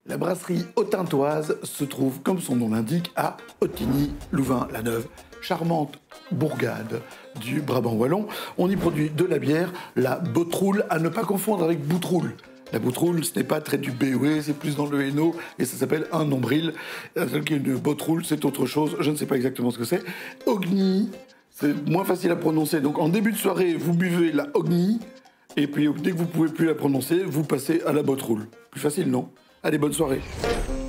La brasserie Autintoise se trouve, comme son nom l'indique, à Ottigny-Louvain-la-Neuve. Charmante bourgade du Brabant wallon. On y produit de la bière, la Botroul, à ne pas confondre avec Boutroul. La Boutroul, ce n'est pas très du BOE, c'est plus dans le Hainaut, et ça s'appelle un nombril. Une Botroul, c'est autre chose, je ne sais pas exactement ce que c'est. Ogny, c'est moins facile à prononcer. Donc en début de soirée, vous buvez la Ogny, et puis dès que vous pouvez plus la prononcer, vous passez à la Botroul. Plus facile, non? Allez, bonne soirée.